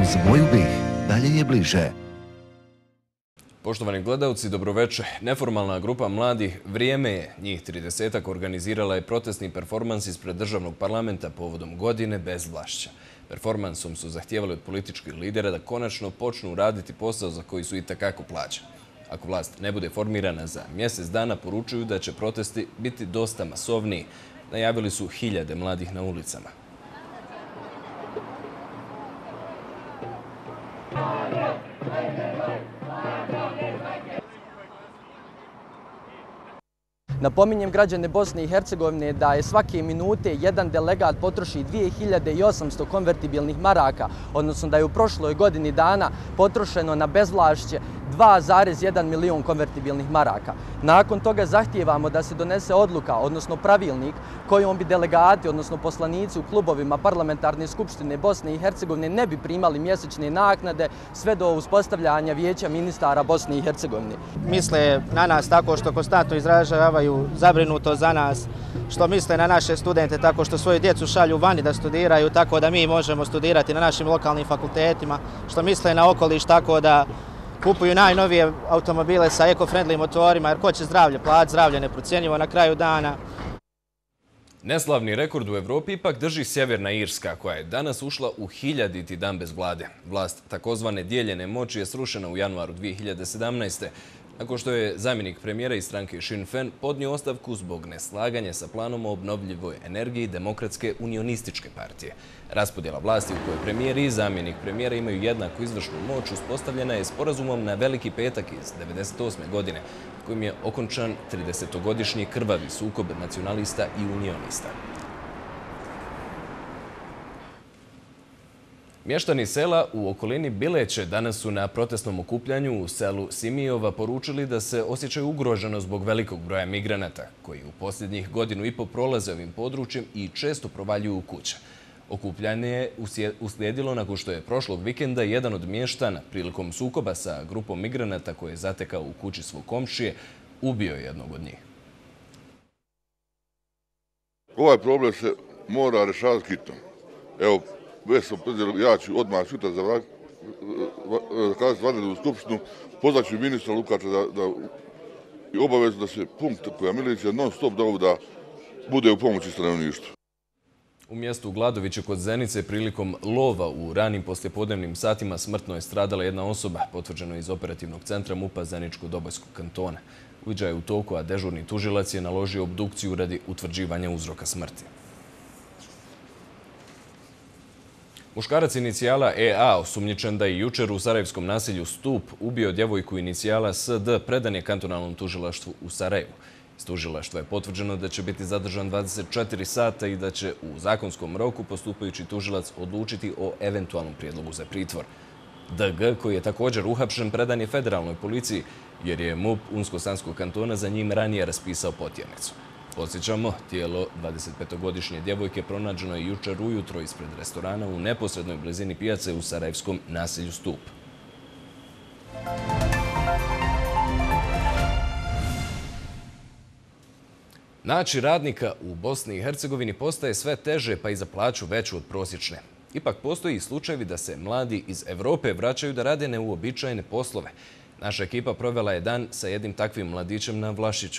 Uz moju BiH dalje je bliže. Poštovani gledalci, dobroveče. Neformalna grupa mladih Vrijeme je, njih 30-ak, organizirala je protestni performans ispred državnog parlamenta povodom godine bez vlašća. Performansom su zahtijevali od političkih lidera da konačno počnu raditi posao za koji su itekako plaćeni. Ako vlast ne bude formirana za mjesec dana, poručuju da će protesti biti dosta masovniji. Najavili su hiljade mladih na ulicama. Napominjem građane Bosne i Hercegovine da je svake minute jedan delegat potroši 2800 konvertibilnih maraka, odnosno da je u prošloj godini dana potrošeno na bezvlašće 2,1 milion konvertibilnih maraka. Nakon toga zahtijevamo da se donese odluka, odnosno pravilnik, kojom bi delegati, odnosno poslanici u klubovima Parlamentarne skupštine Bosne i Hercegovine ne bi primali mjesečne naknade sve do uspostavljanja vijeća ministara Bosne i Hercegovine. Misle na nas tako što konstantno izražavaju zabrinutost za nas, što misle na naše studente tako što svoju djecu šalju vani da studiraju, tako da mi možemo studirati na našim lokalnim fakultetima, što misle na okoliš tako da kupuju najnovije automobile sa eco-friendly motorima, jer ko će zdravlje platiti, zdravlje neprocjenjivo na kraju dana. Neslavni rekord u Evropi ipak drži Sjeverna Irska, koja je danas ušla u 1000. dan bez vlade. Vlast takozvane dijeljene moći je srušena u januaru 2017. nakon što je zamjenik premijera iz stranke Sinn Féin podnio ostavku zbog neslaganja sa planom o obnovljivoj energiji Demokratske unionističke partije. Raspodjela vlasti u kojoj premijer i zamjenik premijera imaju jednaku izvršnu moć uspostavljena je sporazumom na Veliki petak iz 1998. godine, kojim je okončan 30-godišnji krvavi sukob nacionalista i unionista. Mještani sela u okolini Bileće danas su na protestnom okupljanju u selu Simijova poručili da se osjećaju ugroženo zbog velikog broja migranata, koji u posljednjih 1,5 godina prolaze ovim područjem i često provaljuju u kuće. Okupljanje je uslijedilo nakon što je prošlog vikenda jedan od mještana prilikom sukoba sa grupom migranata koje je zatekao u kući svog komšije ubio jednog od njih. Ovaj problem se mora rješavati hitno. Evo, već sam predviđeno, ja ću odmah sutra zakazati vanrednu skupštinu, pozvat ću ministra Lukača da obavezno da se punkt koja milicija non stop da bude u pomoći stanovništvu. U mjestu Gladoviće kod Zenice prilikom lova u ranim poslijepodnevnim satima smrtno je stradala jedna osoba, potvrđeno iz operativnog centra MUP-a Zeničko-Dobojskog kantona. Uviđaj je u toku, a dežurni tužilac je naložio obdukciju radi utvrđivanja uzroka smrti. Muškarac inicijala EA, osumnjičen da je jučer u sarajevskom naselju Stup ubio djevojku inicijala SD, predan je kantonalnom tužilaštvu u Sarajevu. Iz tužilaštva je potvrđeno da će biti zadržan 24 sata i da će u zakonskom roku postupajući tužilac odlučiti o eventualnom prijedlogu za pritvor. DG, koji je također uhapšen, predan je federalnoj policiji jer je MUP Unsko-Sanskog kantona za njim ranije raspisao potjernicu. Podsjećamo, tijelo 25-godišnje djevojke pronađeno je jučer ujutro ispred restorana u neposrednoj blizini pijace u sarajevskom naselju Stup. Naći radnika u Bosni i Hercegovini postaje sve teže, pa i za plaću veću od prosječne. Ipak postoji i slučajevi da se mladi iz Evrope vraćaju da rade neuobičajene poslove. Naša ekipa provela je dan sa jednim takvim mladićem na Vlašiću.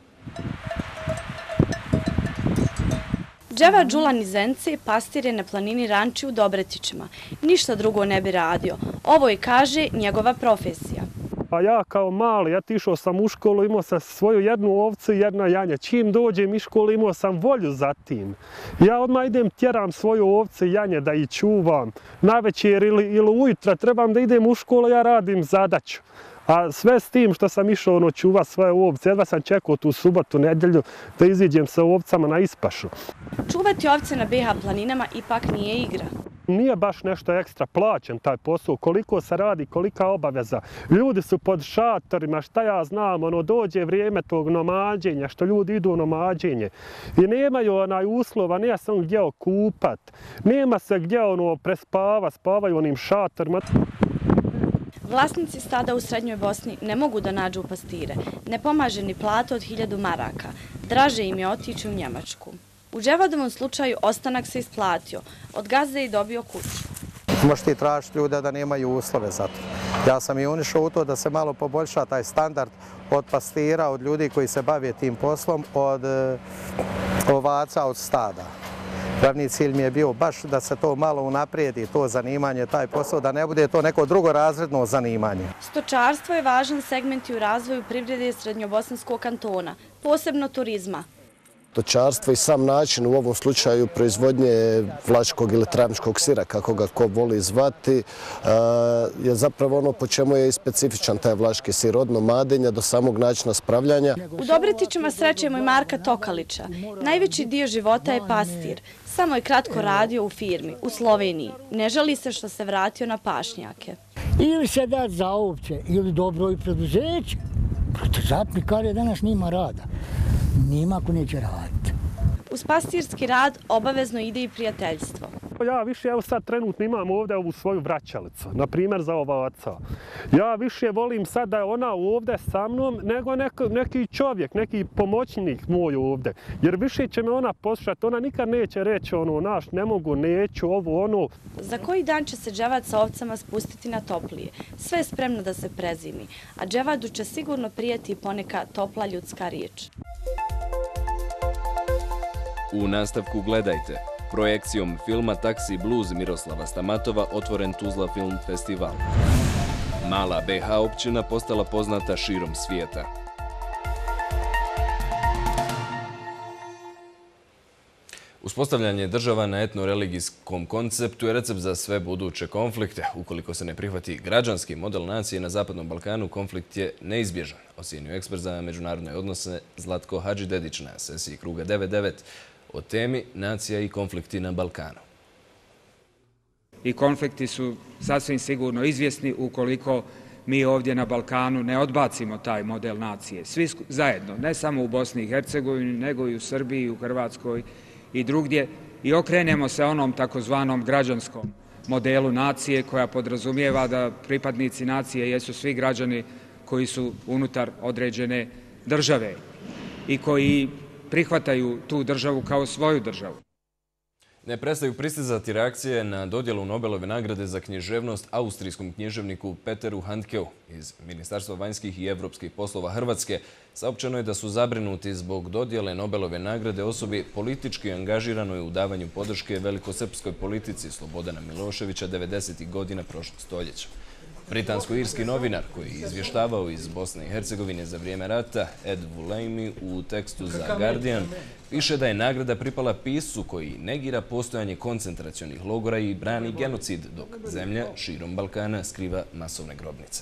Dževa Đulan iz Zenice pastir je na planini ranči u Dobretićima. Ništa drugo ne bi radio. Ovo i kaže njegova profesija. A ja kao mali, išao sam u školu, imao sam svoju jednu ovcu i jedna janja. Čim dođem iz škole, imao sam volju za tim. Ja odmah idem, tjeram svoju ovcu i janje da ih čuvam. Navečer ili ujutro trebam da idem u školu, ja radim zadaću. A sve s tim što sam išao čuva svoje ovce, jedva sam čekao tu subotu, nedjelju da iziđem sa ovcama na ispašu. Čuvati ovce na BiH planinama ipak nije igra. Nije baš nešto ekstra plaćen taj posao, koliko se radi, kolika obaveza. Ljudi su pod šatorima, šta ja znam, dođe vrijeme tog nomađenja, što ljudi idu u nomađenje. I nemaju uslova, nema se gdje okupat, nema se gdje prespava, spavaju onim šatorima. Vlasnici stada u Srednjoj Bosni ne mogu da nađu pastire. Ne pomaže ni plata od 1000 maraka. Draže im je otići u Njemačku. U Dževadovom slučaju ostanak se isplatio. Od gazde je dobio kuću. možeš ti tražiti ljude da nemaju uslove za to. Ja sam i unišao u to da se malo poboljša taj standard od pastira, od ljudi koji se bave tim poslom, od ovaca, od stada. Glavni cilj mi je bio baš da se to malo unaprijedi, to zanimanje, taj posao, da ne bude to neko drugorazredno zanimanje. Stočarstvo je važan segment i u razvoju privrede Srednjobosanskog kantona, posebno turizma. Stočarstvo i sam način u ovom slučaju proizvodnje vlaškog ili travničkog sira, kako ga ko voli zvati, je zapravo ono po čemu je i specifičan taj vlaški sir, od nomadenja do samog načina spravljanja. U Dobretićima srećemo i Marka Tokalića. Najveći dio života je pastir. Samo je kratko radio u firmi, u Sloveniji. Ne žali se što se vratio na pašnjake. Ili se da za ovce, ili dobro i preduzeće. Zapnikarija danas nima rada. Nima ako neće raditi. Uz pastirski rad obavezno ide i prijateljstvo. Ja više, evo sad trenutno imam ovdje ovu svoju vraćalicu, na primjer za ovaca. Ja više volim sad da je ona ovdje sa mnom nego neki čovjek, neki pomoćnik moj ovdje. Jer više će me ona poslušati, ona nikad neće reći ono, naš, ne mogu, neću, ovo, ono. Za koji dan će se dževad sa ovcama spustiti na toplije. Sve je spremno da se prezimi, a dževadu će sigurno prijeti poneka topla ljudska riječ. U nastavku gledajte. Projekcijom filma Taksi Blues Miroslava Stamatova otvoren Tuzla Film Festival. Mala BH općina postala poznata širom svijeta. Uspostavljanje država na etnoreligijskom konceptu je recept za sve buduće konflikte. Ukoliko se ne prihvati građanski model nacije na Zapadnom Balkanu, konflikt je neizbježan, ocijenio ekspert za međunarodne odnose Zlatko Hadžidedić na sesiji Kruga 99 o temi nacija i konflikti na Balkanu. I konflikti su sasvim sigurno izvjesni ukoliko mi ovdje na Balkanu ne odbacimo taj model nacije. Svi zajedno, ne samo u Bosni i Hercegovini, nego i u Srbiji, u Hrvatskoj i drugdje, i okrenemo se onom takozvanom građanskom modelu nacije koja podrazumijeva da pripadnici nacije jesu svi građani koji su unutar određene države i koji prihvataju tu državu kao svoju državu. Ne prestaju pristizati reakcije na dodjelu Nobelove nagrade za književnost austrijskom književniku Peteru Handkeu iz Ministarstva vanjskih i evropskih poslova Hrvatske. Saopćeno je da su zabrinuti zbog dodjele Nobelove nagrade osobi politički angažiranoj u davanju podrške velikosrpskoj politici Slobodana Miloševića 90. godina prošlog stoljeća. Britansko-irski novinar koji je izvještavao iz Bosne i Hercegovine za vrijeme rata, Ed Vulejmi, u tekstu za Guardian, piše da je nagrada pripala piscu koji negira postojanje koncentracionih logora i brani genocid, dok zemlja širom Balkana skriva masovne grobnice.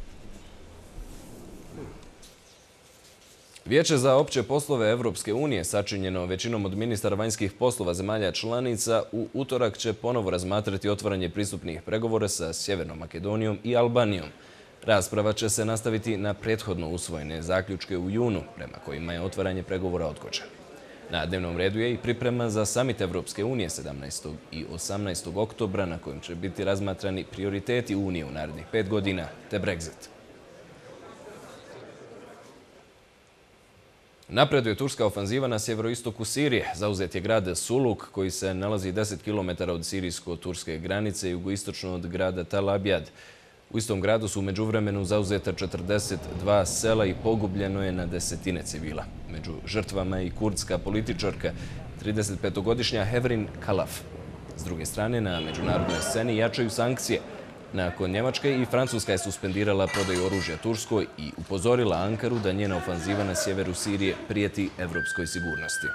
Vijeće za opće poslove Evropske unije, sačinjeno većinom od ministara vanjskih poslova zemalja članica, u utorak će ponovo razmatrati otvaranje pristupnih pregovora sa Sjevernom Makedonijom i Albanijom. Rasprava će se nastaviti na prethodno usvojene zaključke u junu, prema kojima je otvaranje pregovora odgođeno. Na dnevnom redu je i priprema za samit Evropske unije 17. i 18. oktobra, na kojem će biti razmatrani prioriteti Unije u narednih 5 godina, te Brexit. Napreduje turska ofanziva na sjeveroistoku Sirije. Zauzet je grad Suluk, koji se nalazi 10 km od sirijsko-turske granice i jugoistočno od grada Tal Abjad. U istom gradu su u međuvremenu zauzeta 42 sela i pogubljeno je na desetine civila. Među žrtvama je i kurdska političarka, 35-godišnja Hevrin Kalaf. S druge strane, na međunarodnoj sceni jačaju sankcije. Nakon Njemačke i Francuska je suspendirala prodaju oružja Turskoj i upozorila Ankaru da njena ofanziva na sjeveru Sirije prijeti evropskoj sigurnosti.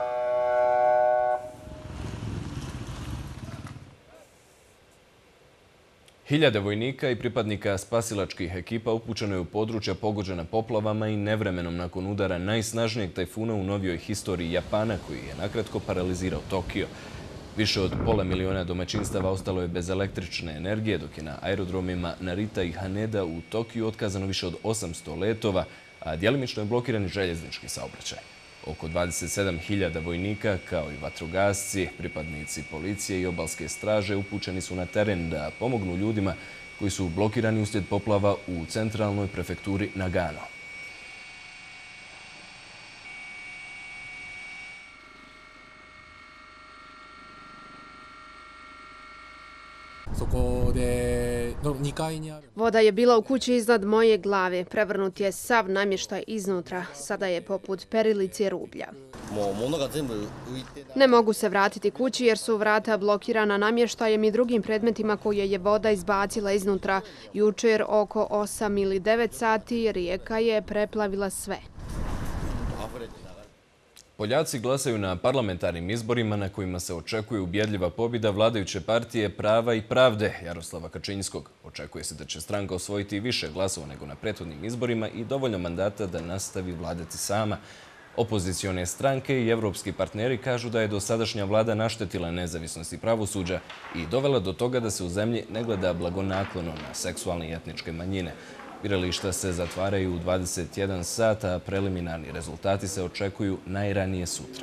Hiljade vojnika i pripadnika spasilačkih ekipa upućeno je u područja pogođena poplavama i nevremenom nakon udara najsnažnijeg tajfuna u novijoj historiji Japana, koji je nakratko paralizirao Tokio. Više od 500.000 domaćinstava ostalo je bez električne energije, dok je na aerodromima Narita i Haneda u Tokiju otkazano više od 800 letova, a djelimično je blokiran željeznički saobraćaj. Oko 27.000 vojnika, kao i vatrogasci, pripadnici policije i obalske straže upućeni su na teren da pomognu ljudima koji su blokirani uslijed poplava u centralnoj prefekturi Nagano. Voda je bila u kući iznad moje glave. Prevrnut je sav namještaj iznutra. Sada je poput perilice rublja. Ne mogu se vratiti kući jer su vrata blokirana namještajem i drugim predmetima koje je voda izbacila iznutra. Jučer oko 8 ili 9 sati rijeka je preplavila sve. Poljaci glasaju na parlamentarnim izborima na kojima se očekuje ubjedljiva pobjeda vladajuće partije Prava i pravde Jaroslava Kačinjskog. Očekuje se da će stranka osvojiti više glasova nego na prethodnim izborima i dovoljno mandata da nastavi vladati sama. Opozicione stranke i evropski partneri kažu da je dosadašnja vlada naštetila nezavisnosti pravosuđa i dovela do toga da se u zemlji ne gleda blagonaklono na seksualne i etničke manjine. Birališta se zatvaraju u 21 sat, a preliminarni rezultati se očekuju najranije sutra.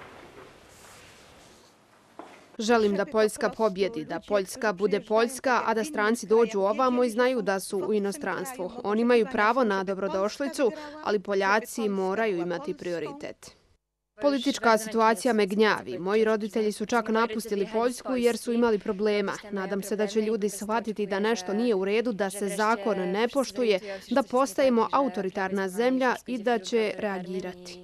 Želim da Poljska pobjedi, da Poljska bude Poljska, a da stranci dođu ovamo i znaju da su u inostranstvu. Oni imaju pravo na dobrodošlicu, ali Poljaci moraju imati prioritet. Politička situacija me gnjavi. Moji roditelji su čak napustili Poljsku jer su imali problema. Nadam se da će ljudi shvatiti da nešto nije u redu, da se zakon ne poštuje, da postajemo autoritarna zemlja i da će reagirati.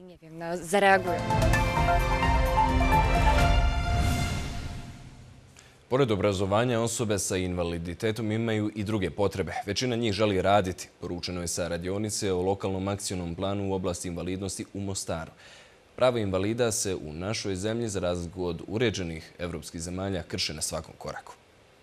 Pored obrazovanja, osobe sa invaliditetom imaju i druge potrebe. Većina njih želi raditi. Poručeno je sa radionice o lokalnom akcionom planu u oblasti invalidnosti u Mostaru. Prava invalida se u našoj zemlji, za razliku od uređenih evropskih zemalja, krše na svakom koraku.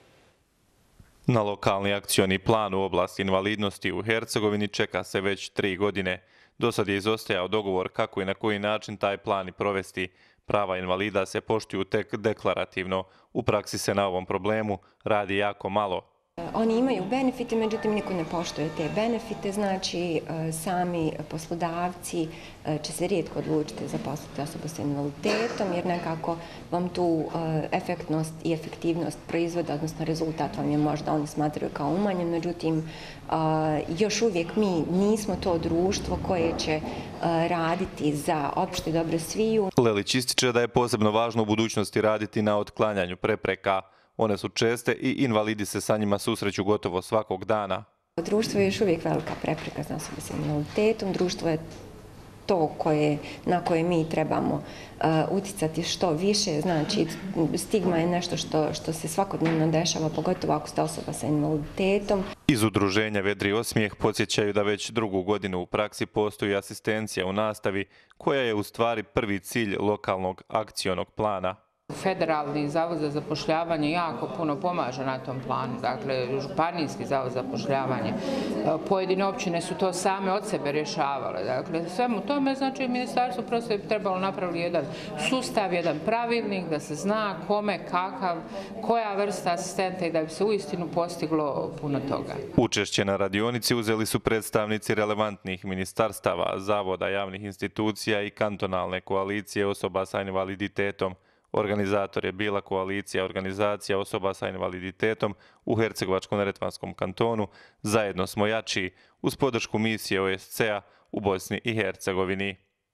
Na lokalni akcioni plan u oblasti invalidnosti u Hercegovini čeka se već 3 godine. Do sad je izostajao dogovor kako i na koji način taj plan i provesti. Prava invalida se poštuju tek deklarativno. U praksi se na ovom problemu radi jako malo. Oni imaju benefite, međutim niko ne poštuje te benefite, znači sami poslodavci će se rijetko odlučiti zaposliti osobu sa invaliditetom jer nekako vam tu efektnost i efektivnost proizvoda, odnosno rezultat vam je možda oni smatraju kao umanjen, međutim još uvijek mi nismo to društvo koje će raditi za opšte dobro sviju. Lelić ističe da je posebno važno u budućnosti raditi na otklanjanju prepreka. One su česte i invalidi se sa njima susreću gotovo svakog dana. Društvo je još uvijek velika prepreka za osobe sa invaliditetom. Društvo je to na koje mi trebamo uticati što više. Znači, stigma je nešto što se svakodnevno dešava, pogotovo ako ste osoba sa invaliditetom. Iz udruženja Vedri osmijeh podsjećaju da već 2. godinu u praksi postoji asistencija u nastavi, koja je u stvari prvi cilj lokalnog akcionog plana. Federalni zavod za zapošljavanje jako puno pomaže na tom planu, dakle županijski zavod za zapošljavanje. Pojedine općine su to same od sebe rješavale. Dakle, svemu tome, znači, Ministarstvo prosvjete bi trebalo napraviti jedan sustav, jedan pravilnik da se zna kome, kakav, koja vrsta asistenta i da bi se uistinu postiglo puno toga. Učešće na radionici uzeli su predstavnici relevantnih ministarstava, zavoda, javnih institucija i kantonalne koalicije osoba sa invaliditetom. Organizator je bila koalicija organizacija osoba sa invaliditetom u Hercegovačko-neretvanskom kantonu Zajedno smo jači uz podršku misije OSCE-a u Bosni i Hercegovini.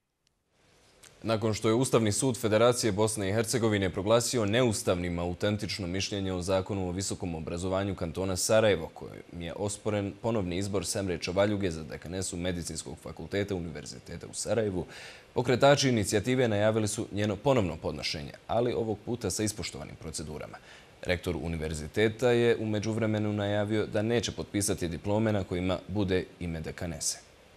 Nakon što je Ustavni sud Federacije Bosne i Hercegovine proglasio neustavnim autentično mišljenje o zakonu o visokom obrazovanju kantona Sarajevo, kojim je osporen ponovni izbor Semre Čavaljuge za dekanesu Medicinskog fakulteta Univerziteta u Sarajevu, pokretači inicijative najavili su njeno ponovno podnošenje, ali ovog puta sa ispoštovanim procedurama. Rektor univerziteta je u međuvremenu najavio da neće potpisati diplome na kojima bude ime dekanese.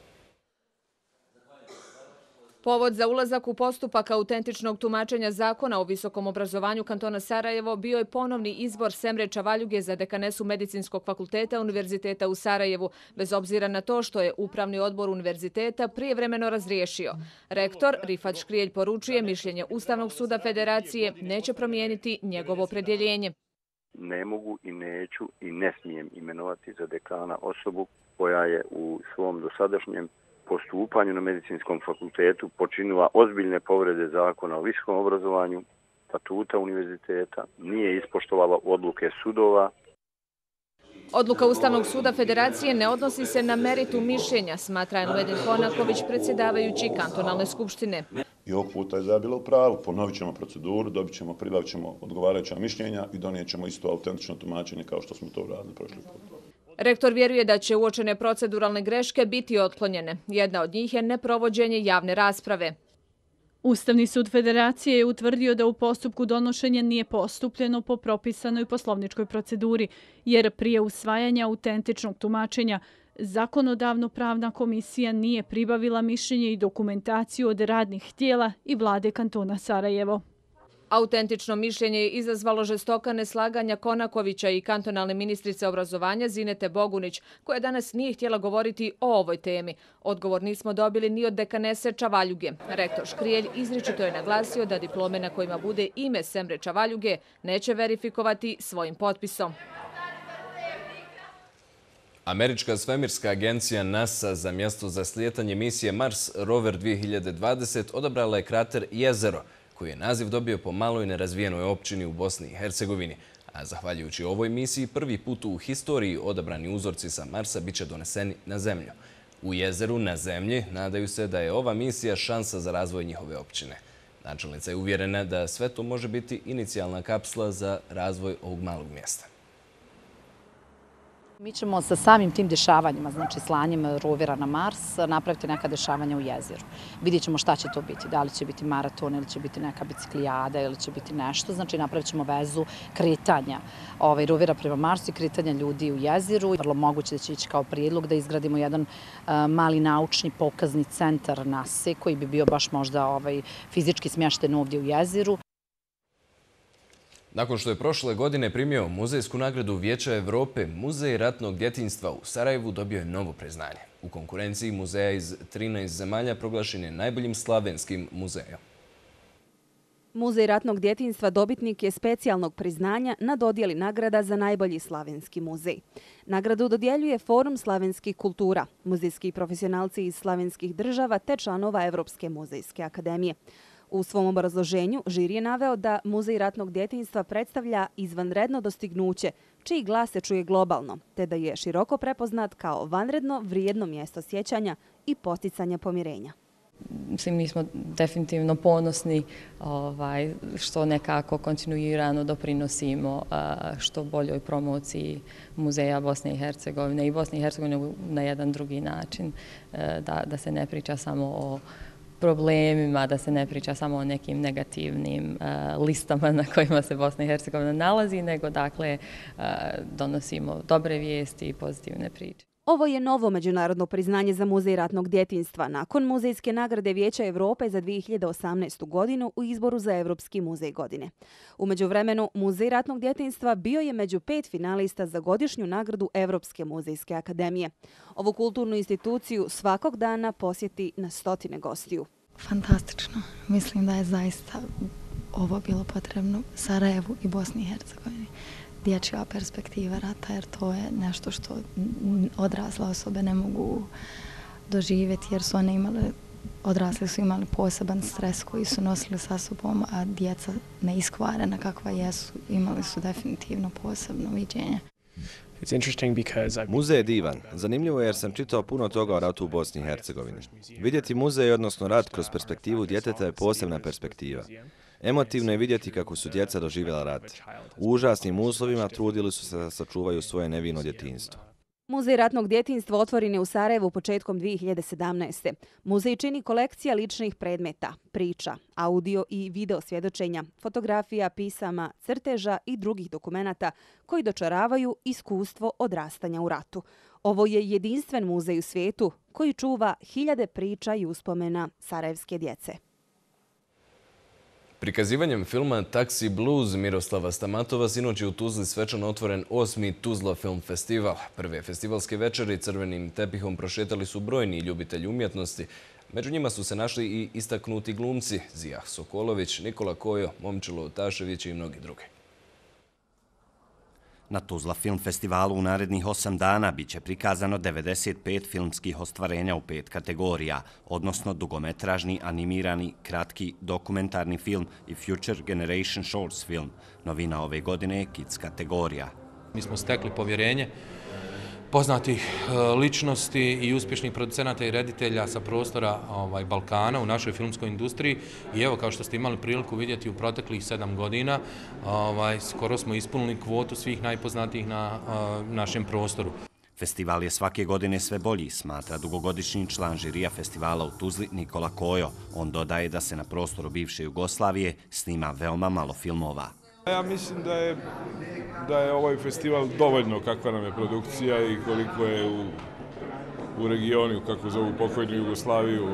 Povod za ulazak u postupak autentičnog tumačenja zakona o visokom obrazovanju kantona Sarajevo bio je ponovni izbor Semre Čavaljuge za dekanesu Medicinskog fakulteta Univerziteta u Sarajevu, bez obzira na to što je Upravni odbor univerziteta prijevremeno razriješio. Rektor Rifat Škrijelj poručuje mišljenje Ustavnog suda Federacije neće promijeniti njegovo opredjeljenje. Ne mogu i neću i ne smijem imenovati za dekana osobu koja je u svom dosadašnjem postupanju na Medicinskom fakultetu počinila ozbiljne povrede zakona o visokom obrazovanju, statuta univerziteta, nije ispoštovala odluke sudova. Odluka Ustavnog suda Federacije ne odnosi se na meritum mišljenja, smatra Elvedin Konaković, predsjedavajući kantonalne skupštine. I ovog puta je Zaja bila u pravu. Ponovit ćemo proceduru, pribavit ćemo odgovarajuća mišljenja i donijet ćemo isto autentično tumačenje kao što smo to uradili prošli put. Rektor vjeruje da će uočene proceduralne greške biti otklonjene. Jedna od njih je neprovođenje javne rasprave. Ustavni sud Federacije je utvrdio da u postupku donošenja nije postupljeno po propisanoj poslovničkoj proceduri, jer prije usvajanja autentičnog tumačenja Zakonodavno-pravna komisija nije pribavila mišljenje i dokumentaciju od radnih tijela i vlade kantona Sarajevo. Autentično mišljenje je izazvalo žestoka neslaganja Konakovića i kantonalne ministrice obrazovanja Zinete Bogunić, koja danas nije htjela govoriti o ovoj temi. Odgovor nismo dobili ni od dekanese Čavaljuge. Rektor Škrijelj izričito je naglasio da diplome na kojima bude ime Semre Čavaljuge neće verifikovati svojim potpisom. Američka svemirska agencija NASA za mjesto za slijetanje misije Mars Rover 2020 odabrala je krater Jezero, koji je naziv dobio po maloj nerazvijenoj općini u Bosni i Hercegovini. A zahvaljujući ovoj misiji, prvi put u historiji odabrani uzorci sa Marsa biće doneseni na Zemlju. U Jezeru na Zemlji nadaju se da je ova misija šansa za razvoj njihove općine. Načelnica je uvjerena da sve to može biti inicijalna kapsula za razvoj ovog malog mjesta. Mi ćemo sa samim tim dešavanjima, znači slanjem rovera na Mars, napraviti neka dešavanja u jezeru. Vidjet ćemo šta će to biti, da li će biti maraton ili će biti neka biciklijada ili će biti nešto. Znači napravit ćemo vezu kretanja rovera prema Marsu i kretanja ljudi u jezeru. Vrlo moguće da će ići kao prijedlog da izgradimo jedan mali naučni pokazni centar NASA koji bi bio baš možda fizički smješten ovdje u jezeru. Nakon što je prošle godine primio muzejsku nagradu Vijeća Evrope, Muzej ratnog djetinjstva u Sarajevu dobio je novo priznanje. U konkurenciji muzeja iz 13 zemalja proglašen je najboljim slavenskim muzejom. Muzej ratnog djetinjstva dobitnik je specijalnog priznanja na dodjeli nagrada za najbolji slavenski muzej. Nagradu dodjeljuje Forum slavenskih kultura, muzejski profesionalci iz slavenskih država te članova Evropske muzejske akademije. U svom obrazloženju žiri je naveo da Muzej ratnog djetinjstva predstavlja izvanredno dostignuće, čiji glas se čuje globalno, te da je široko prepoznat kao vanredno vrijedno mjesto sjećanja i posticanja pomirenja. Mi smo definitivno ponosni što nekako kontinuirano doprinosimo što boljoj promociji muzeja Bosne i Hercegovine na jedan drugi način, da se ne priča samo o problemima, da se ne priča samo o nekim negativnim listama na kojima se Bosna i Hercegovina nalazi, nego dakle donosimo dobre vijesti i pozitivne priče. Ovo je novo međunarodno priznanje za Muzej ratnog djetinjstva nakon muzejske nagrade Vijeća Evrope za 2018. godinu u izboru za Evropski muzej godine. U međuvremenu, Muzej ratnog djetinjstva bio je među 5 finalista za godišnju nagradu Evropske muzejske akademije. Ovu kulturnu instituciju svakog dana posjeti na stotine gostiju. Fantastično. Mislim da je zaista ovo bilo potrebno Sarajevu i Bosni i Hercegovini. Dječja perspektiva rata, jer to je nešto što odrasle osobe ne mogu doživjeti, jer su one imale, odrasli su imali poseban stres koji su nosili sa sobom, a djeca neiskvarena kakva jesu, imali su definitivno posebno viđenje. Muzej je divan. Zanimljivo je jer sam čitao puno toga o ratu u Bosni i Hercegovini. Vidjeti muzej, odnosno rat kroz perspektivu djeteta je posebna perspektiva. Emotivno je vidjeti kako su djeca doživjela rat. U užasnim uslovima trudili su se da sačuvaju svoje nevino djetinjstvo. Muzej ratnog djetinjstva otvoren je u Sarajevu početkom 2017. Muzej čini kolekcija ličnih predmeta, priča, audio i video svjedočenja, fotografija, pisama, crteža i drugih dokumenata koji dočaravaju iskustvo odrastanja u ratu. Ovo je jedinstven muzej u svijetu koji čuva hiljade priča i uspomena sarajevske djece. Prikazivanjem filma Taxi Blues Miroslava Stamatova sinoć je u Tuzli svečano otvoren 8. Tuzla film festival. Prve festivalske večeri crvenim tepihom prošetali su brojni ljubitelji umjetnosti. Među njima su se našli i istaknuti glumci Zijah Sokolović, Nikola Kojo, Momčilo Tašević i mnogi drugi. Na Tuzla film festivalu u narednih 8 dana biće prikazano 95 filmskih ostvarenja u 5 kategorija, odnosno dugometražni, animirani, kratki, dokumentarni film i Future Generation Shorts film. Novina ove godine je Kids kategorija. Mi smo stekli povjerenje poznatih ličnosti i uspješnih producenata i reditelja sa prostora Balkana u našoj filmskoj industriji. I evo, kao što ste imali priliku vidjeti u proteklih 7 godina, skoro smo ispunili kvotu svih najpoznatijih na našem prostoru. Festival je svake godine sve bolji, smatra dugogodišnji član žirija festivala u Tuzli Nikola Kojo. On dodaje da se na prostoru bivše Jugoslavije snima veoma malo filmova. Ja mislim da je ovaj festival dovoljno kakva nam je produkcija i koliko je u regionu, kako zovu pokojnu Jugoslaviju,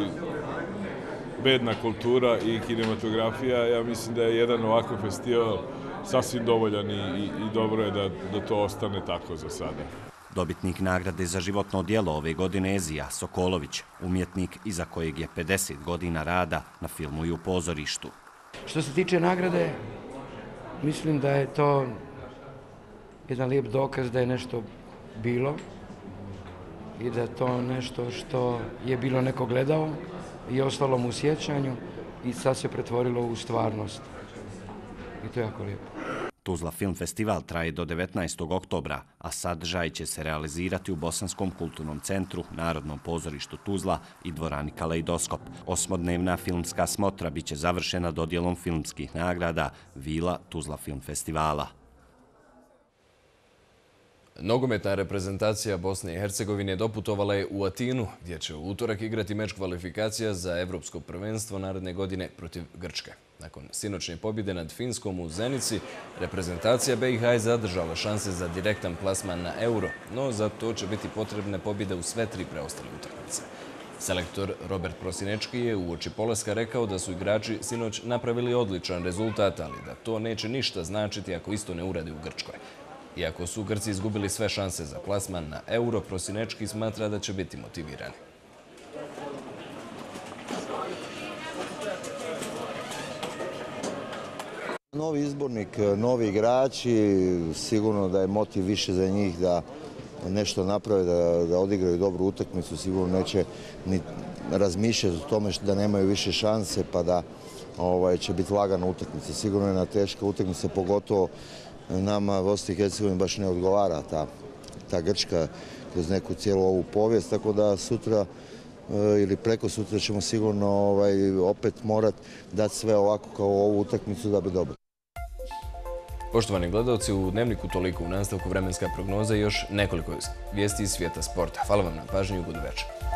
bedna kultura i kinematografija. Ja mislim da je jedan ovakav festival sasvim dovoljan i dobro je da to ostane tako za sada. Dobitnik nagrade za životno djelo ove godine je Zija Sokolović, umjetnik iza kojeg je 50 godina rada na filmu i u pozorištu. Što se tiče nagrade, mislim da je to jedan lijep dokaz da je nešto bilo i da je to nešto što je bilo neko gledao i ostalo mu u sjećanju i sad se pretvorilo u stvarnost. I to je jako lijepo. Tuzla Film Festival traje do 19. oktobra, a sadržaj će se realizirati u Bosanskom kulturnom centru, Narodnom pozorištu Tuzla i dvorani Kaleidoskop. 8-dnevna filmska smotra biće završena dodjelom filmskih nagrada Vila Tuzla Film Festivala. Nogometna reprezentacija Bosne i Hercegovine doputovala je u Atinu, gdje će u utorak igrati meč kvalifikacija za Evropsko prvenstvo naredne godine protiv Grčke. Nakon sinoćne pobjede nad Finskom u Zenici, reprezentacija BiH je zadržala šanse za direktan plasman na Euro, no za to će biti potrebne pobjede u sve 3 preostale utakmice. Selektor Robert Prosinečki je uoči polaska rekao da su igrači sinoć napravili odličan rezultat, ali da to neće ništa značiti ako isto ne uradi u Grčkoj. Iako su Grci izgubili sve šanse za plasman na Euro, Prosinečki smatra da će biti motivirani. Novi izbornik, novi igrači, sigurno da je motiv više za njih da nešto naprave, da odigraju dobru utakmicu, sigurno neće ni razmišljati o tome da nemaju više šanse pa da će biti lagana utakmica. Sigurno je na teška utakmica, pogotovo nama Bosni i Hercegovini baš ne odgovara ta Grčka kroz neku cijelu ovu povijest, tako da sutra ili preko sutra ćemo sigurno opet morati dati sve ovako kao ovu utakmicu da bi dobro. Poštovani gledalci, u Dnevniku toliko, u nastavku vremenska prognoza i još nekoliko vijesti iz svijeta sporta. Hvala vam na pažnju i budu večer.